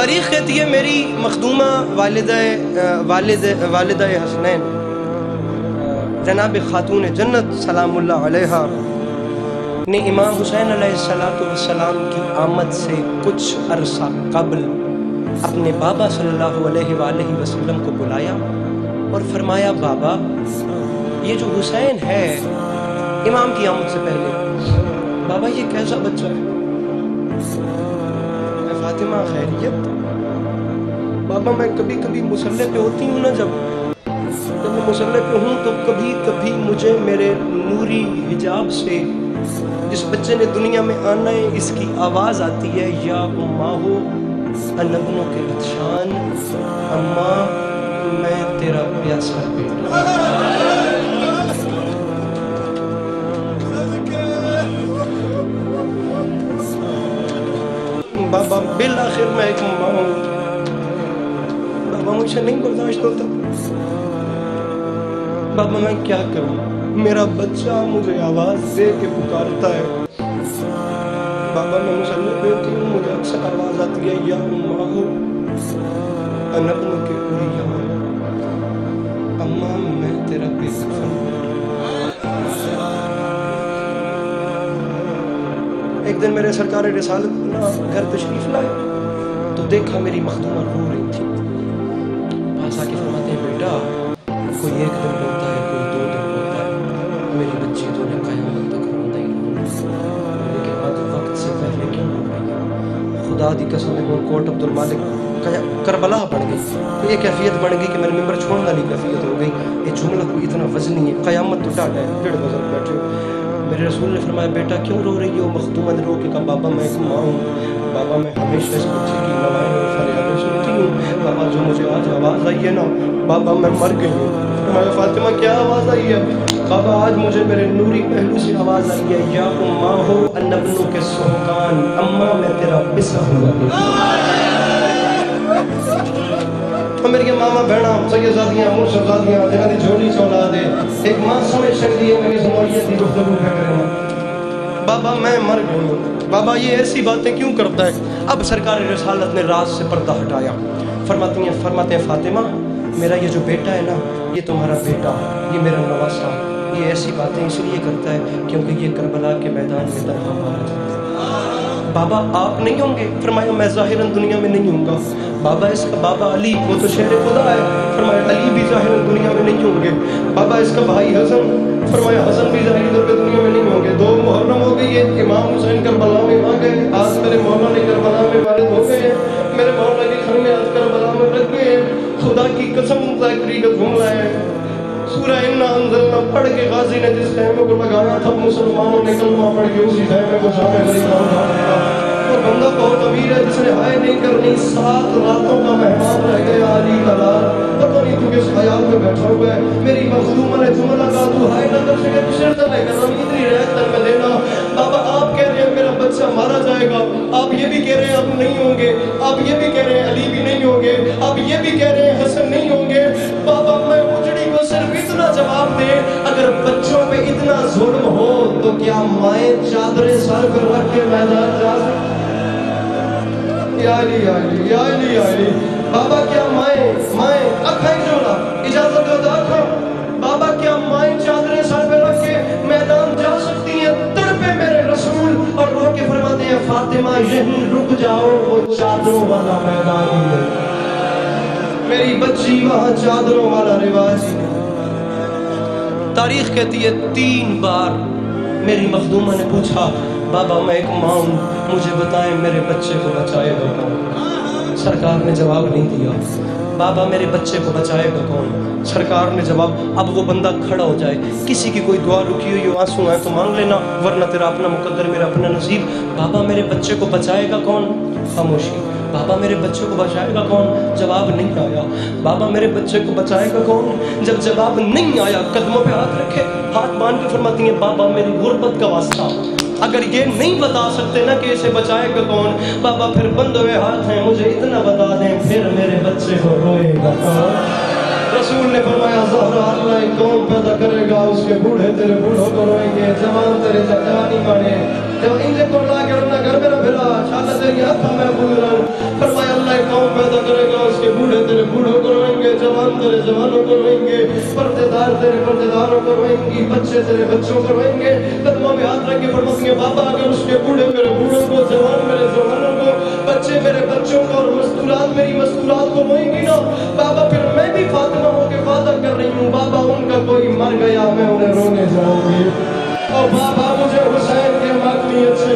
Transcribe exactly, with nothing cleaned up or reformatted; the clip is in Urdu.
تاریخ کہتی ہے میری مخدومہ والدہ والد والدہ حسنین جناب خاتون جنت سلام اللہ علیہا نے امام حسین علیہ السلام کی آمد سے کچھ عرصہ قبل اپنے بابا صلی اللہ علیہ وآلہ وسلم کو بلایا اور فرمایا بابا یہ جو حسین ہے امام کی آمد سے پہلے بابا یہ کیسا بچہ ہے؟ میں فاطمہ خیریت بابا میں کبھی کبھی مصلی پہ ہوتی ہوں نا جب جب میں مصلی پہ ہوں تو کبھی کبھی مجھے میرے نوری حجاب سے جس بچے نے دنیا میں آنا ہے اس کی آواز آتی ہے یا اماہو انبنوں کے اتشان اماں میں تیرا پیاسا بیٹا بابا بالآخر میں ایک ماں ہوں بابا مجھے نہیں برداشت ہوتا بابا میں کیا کروں میرا بچہ مجھے آواز دے کے پکارتا ہے بابا میں مصلی پہ ہوتی ہوں مجھے اکثر آواز آتی ہے یا اماہو انبن کے اریان اماں میں تیرا بے کفن ایک دن میرے سرکار رسالت گھر تشریف لائے تو دیکھا میری مخدومہ رو رہی تھی پاس آ کے فرماتے ہیں بیٹا کوئی ایک دن بولتا ہے کوئی دو دن بولتا ہے میری بچی تو نے قیامت تک روتا ہی رونا لیکن آج وقت سے پہلے کیوں رو رہی ہے خدا دی قسم ہے وہ کوٹ عبد المالک کربلا بڑھ گئی تو یہ کیفیت بڑھ گئی کہ میرے ممبر چھوڑنے والی کیفیت ہو گئی یہ جملہ کوئی اتنا وزنی ہے قیامت تو ڈاٹا ہے ڈیڑھ وزن بیٹھے میرے رسول نے فرمایا بیٹا کیوں رو رہی ہو مخدومہ نے رو کے کہا بابا میں ایک ماں ہوں بابا میں ہمیشہ اس بچے کی نوائیں اور فریادیں سنتی ہوں بابا جو مجھے آج آواز آئی ہے نا بابا میں مر گئی ہوں فرمایا فاطمہ کیا آواز آئی ہے بابا آج مجھے میرے نوری پہلو سے آواز آئی ہے یا اماں ہو انبنوں کے سہکان اماں میں تیرا بسا ہوا میری ماما بہنا سیدزادیاں مرشدزادیاں جنہاں دی جھولی چولا دے ایک ماں سمجھ سکتی ہے میری سنوریت دی گفتگو کر کرنا بابا میں مر گئی ہوں بابا یہ ایسی باتیں کیوں کرتا ہے اب سرکار رسالت نے راز سے پردہ ہٹایا فرماتی ہیں فرماتے ہیں فاطمہ میرا یہ جو بیٹا ہے نا یہ تمہارا بیٹا یہ میرا نواسا یہ ایسی باتیں اس لیے کرتا ہے کیونکہ یہ کربلا کے میدان میں تنہا مارا جاتا ہے بابا آپ نہیں ہوں گے فرمایا میں ظاہراً دنیا میں نہیں ہوں گا بابا اس کا بابا علی وہ تو شہر خدا ہے فرمایا علی بھی ظاہراً دنیا میں نہیں ہوں گے بابا اس کا بھائی حسن فرمایا حسن بھی ظاہری طور پہ دنیا میں نہیں ہوں گے دو محرم ہو گئی ہے امام حسین کربلا میں آ گئے آج میرے مولا نے کربلا میں والد ہو گئے ہیں میرے مولا کی خیمے آج کربلا میں رکھ گئے ہیں خدا کی قسم ذاکری کا جملہ ہے سورہ انا انزلنا پڑھ کے غازی نے جس خیمے کو لگایا تھا مسلمانوں نے کلمہ پڑھ کے اسی خیمے کو شامل غریبہ اٹھا دیا وہ بندہ بہت امیر ہے جس نے ہائے نہیں کرنی سات راتوں کا مہمان رہ گیا علی دلال پتہ نہیں تو کس خیال میں بیٹھا ہوا ہے میری مخدومہ نے جملہ کہا تو ہائے نہ کر سکے تو شرط لے کر ہم اتنی رہت تر میں دینا بابا آپ کہہ رہے ہیں میرا بچہ مارا جائے گا آپ یہ بھی کہہ رہے ہیں آپ نہیں ہوں گے آپ یہ بھی کہہ رہے ہیں علی بھی نہیں ہوں گے آپ یہ بھی کہہ رہے ہیں حسن نہیں ہوں گے بابا میں اجڑی کو صرف اتنا جواب دے اگر بچوں پہ اتنا ظلم ہو تو کیا مائیں چادریں سر پر رکھ کے میدان جا سکتے یا علی یا علی یا علی یا علی بابا کیا مائیں مائیں اکھائیں جولا اجازت دو داکھا بابا کیا مائیں چادریں سر پہ رکھ کے میدان جا سکتی ہیں تڑپے میرے رسول اور رو کے فرماتے ہیں فاطمہ یہیں رک جاؤ وہ چادروں والا میدان ہی نہیں میری بچی وہاں چادروں والا رواج ہی نہیں تاریخ کہتی ہے تین بار میری مخدومہ نے پوچھا بابا میں ایک ماں ہوں مجھے بتائیں میرے بچے کو بچائے گا کون سرکار نے جواب نہیں دیا بابا میرے بچے کو بچائے گا کون سرکار نے جواب اب وہ بندہ کھڑا ہو جائے کسی کی کوئی دعا رکی ہوئی ہو آنسو آئے تو مانگ لینا ورنہ تیرا اپنا مقدر میرا اپنا نصیب بابا میرے بچے کو بچائے گا کون خاموشی بابا میرے بچے کو بچائے گا کون جواب نہیں آیا بابا میرے بچے کو بچائے گا کون جب جواب نہیں آیا قدموں پہ ہاتھ رکھے ہاتھ باندھ کے فرماتی ہیں بابا میری غربت کا واسطہ اگر یہ نہیں بتا سکتے نا کہ اسے بچائے گا کون بابا پھر بندے ہوئے ہاتھ ہیں مجھے اتنا بتا دیں پھر میرے بچے کو روئے گا کون رسول نے فرمایا زہرا اللہ ایک قوم پیدا کرے گا اس کے بوڑھے تیرے بوڑھوں کو روئیں گے جوان تیرے جوانی بڑھے جب انجے کو لا کے اپنا گھر میں نہ پھرا چھالا تیری آنکھوں میں بول رہا ہوں فرمایا اللہ ایک قوم جوانوں کو روئیں گے، پردے دار تیرے پردے داروں کو روئیں گی، بچے تیرے بچوں کو روئیں گے، قدموں میں ہاتھ رکھ کے پڑھیں گے بابا اگر اس کے بوڑھے میرے بوڑھوں کو، جوان میرے جوانوں کو، بچے میرے بچوں کو اور مستورات میری مستورات کو روئیں گی نا بابا، پھر میں بھی فاطمہ ہو کے وعدہ کر رہی ہوں بابا ان کا کوئی مر گیا میں انہیں رونے جاؤں گی، اور بابا مجھے حسین کے ماتمی اچھے